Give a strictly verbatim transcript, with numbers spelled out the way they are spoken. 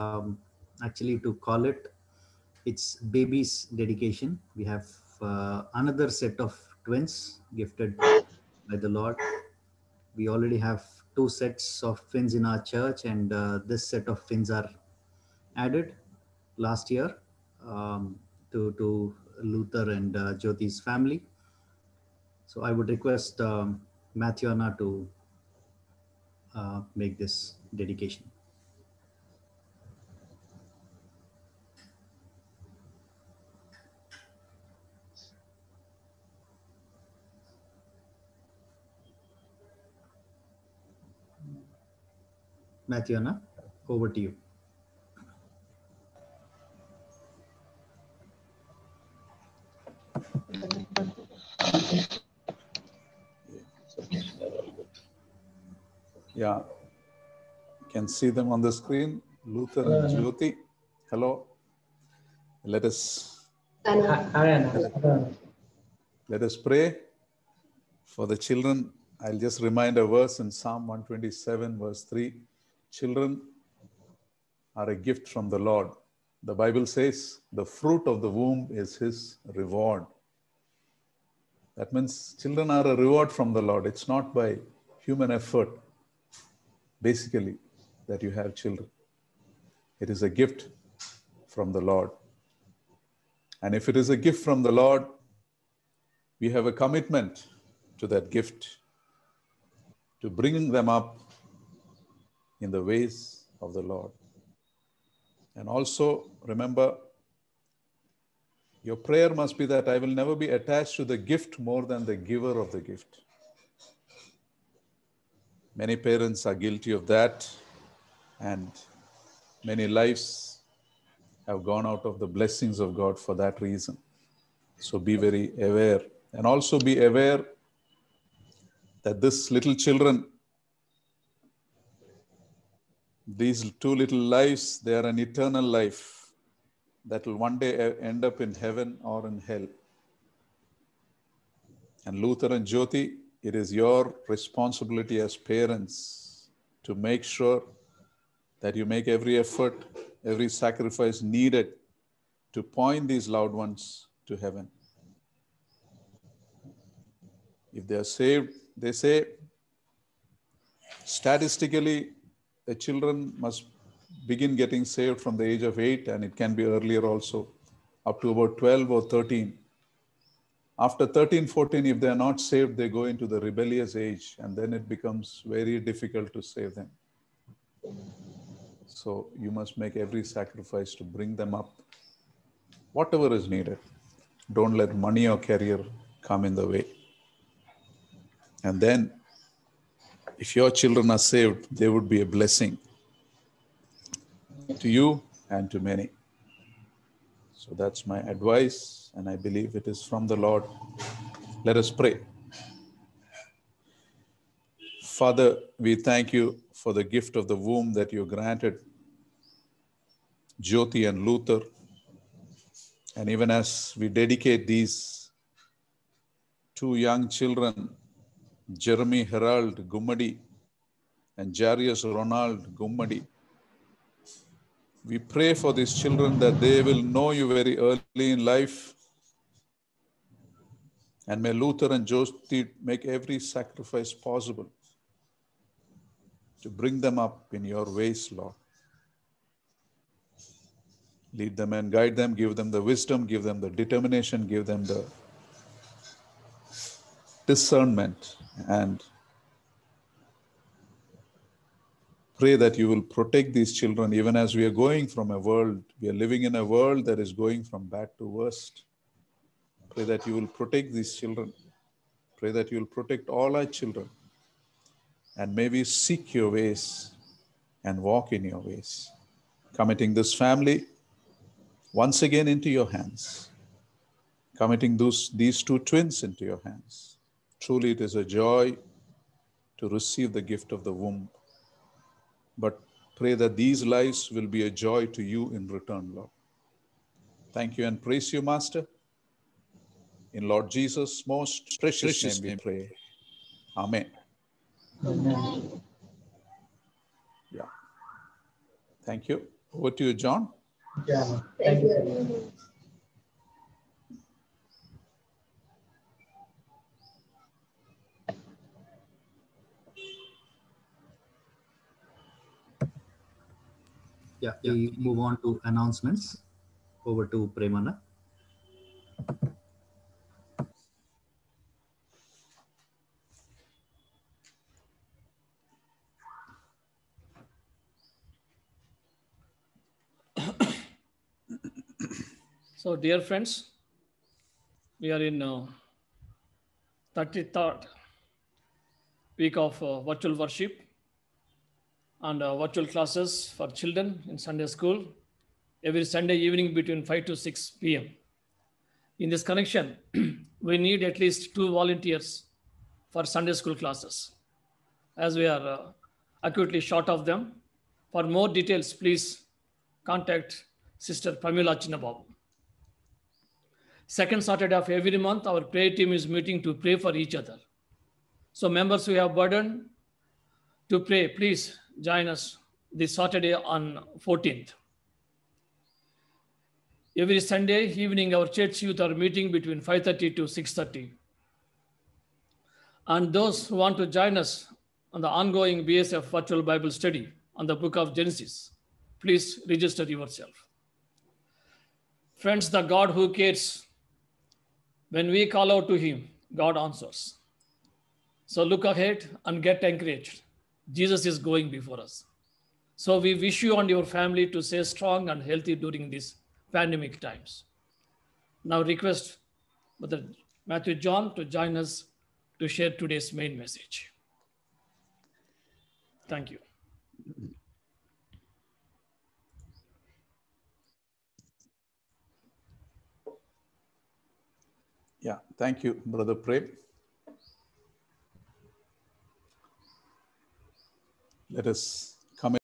um, actually to call it. It's baby's dedication. We have uh, another set of twins gifted by the Lord. We already have two sets of twins in our church, and uh, this set of twins are added last year um, to, to Luther and uh, Jyoti's family. So I would request um, Matthew Anna to uh, make this dedication. Matthew Anna, over to you. Yeah, you can see them on the screen. Luther and Jyoti. Hello. Let us let us pray for the children. I'll just remind a verse in Psalm one twenty-seven, verse three. Children are a gift from the Lord. The Bible says the fruit of the womb is his reward. That means children are a reward from the Lord. It's not by human effort, basically, that you have children. It is a gift from the Lord. And if it is a gift from the Lord, we have a commitment to that gift, to bring them up in the ways of the Lord. And also, remember, your prayer must be that I will never be attached to the gift more than the giver of the gift. Many parents are guilty of that, and many lives have gone out of the blessings of God for that reason. So be very aware. And also be aware that these little children, these two little lives, they are an eternal life that will one day end up in heaven or in hell. And Luther and Jyoti, it is your responsibility as parents to make sure that you make every effort, every sacrifice needed to point these loved ones to heaven. If they are saved, they say, statistically, the children must begin getting saved from the age of eight, and it can be earlier also, up to about twelve or thirteen. After thirteen, fourteen, if they are not saved, they go into the rebellious age, and then it becomes very difficult to save them. So you must make every sacrifice to bring them up, whatever is needed. Don't let money or career come in the way. And then, if your children are saved, they would be a blessing to you and to many. So that's my advice, and I believe it is from the Lord. Let us pray. Father, we thank you for the gift of the womb that you granted Jyoti and Luther. And even as we dedicate these two young children, Jeremy Herald Gummadi and Jarius Ronald Gummadi, we pray for these children that they will know you very early in life. And may Luther and Jyoti make every sacrifice possible to bring them up in your ways, Lord. Lead them and guide them, give them the wisdom, give them the determination, give them the discernment, and pray that you will protect these children even as we are going from a world, we are living in a world that is going from bad to worst. Pray that you will protect these children. Pray that you will protect all our children. And may we seek your ways and walk in your ways. Committing this family once again into your hands. Committing those, these two twins into your hands. Truly it is a joy to receive the gift of the womb. But pray that these lives will be a joy to you in return, Lord. Thank you and praise you, Master. In Lord Jesus' most precious, precious name we pray. Amen. Amen. Yeah. Thank you. Over to you, John. Yeah. Thank you. Yeah, we move on to announcements. Over to Premana. So, dear friends, we are in uh, thirty-third week of uh, virtual worship and uh, virtual classes for children in Sunday school every Sunday evening between five to six p m. In this connection, we need at least two volunteers for Sunday school classes, as we are uh, acutely short of them. For more details, please contact Sister Pamela Chinababu. Second Saturday of every month, our prayer team is meeting to pray for each other. So members who have burden to pray, please join us this Saturday on fourteenth. Every Sunday evening, our church youth are meeting between five thirty to six thirty. And those who want to join us on the ongoing B S F virtual Bible study on the book of Genesis, please register yourself. Friends, the God who cares, when we call out to him, God answers. So look ahead and get encouraged. Jesus is going before us. So we wish you and your family to stay strong and healthy during these pandemic times. Now request Brother Matthew John to join us to share today's main message. Thank you. Yeah, thank you, Brother Prem. Let us